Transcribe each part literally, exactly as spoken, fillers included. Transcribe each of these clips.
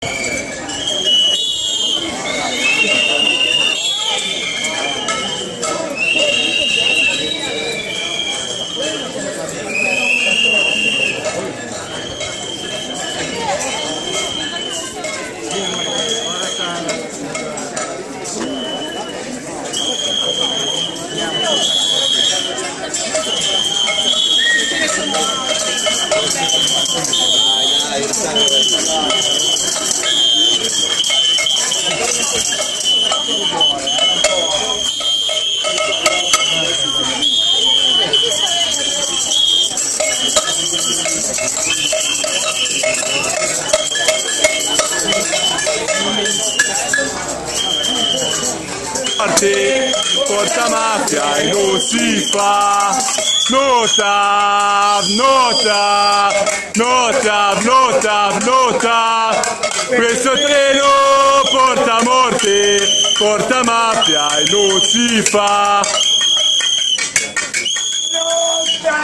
Porta mafia e non si fa. Nota, nota, nota, nota, nota. Questo treno porta morte, porta mafia e non si fa. Nota,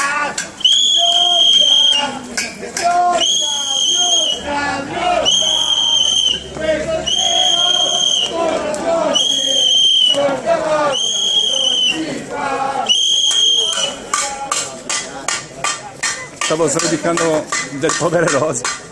nota, nota, nota, nota. Questo treno porta morte, porta mafia. Stavo sradicando del povere rose.